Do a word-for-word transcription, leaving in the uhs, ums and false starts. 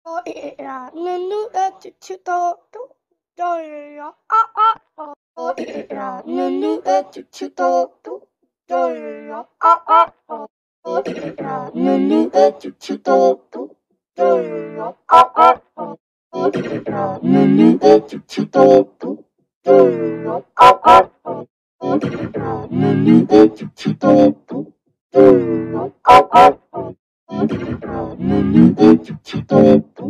Oh yeah, nunu at chito to joya ah ah oh. Oh yeah, nunu at chito to joya ah ah oh. Oh yeah, nunu at chito to joya ah ah oh. Oh yeah, nunu at chito to joya ah ah oh. Oh yeah, nunu at chito to joya ah ah oh. Oh yeah, nunu at chito to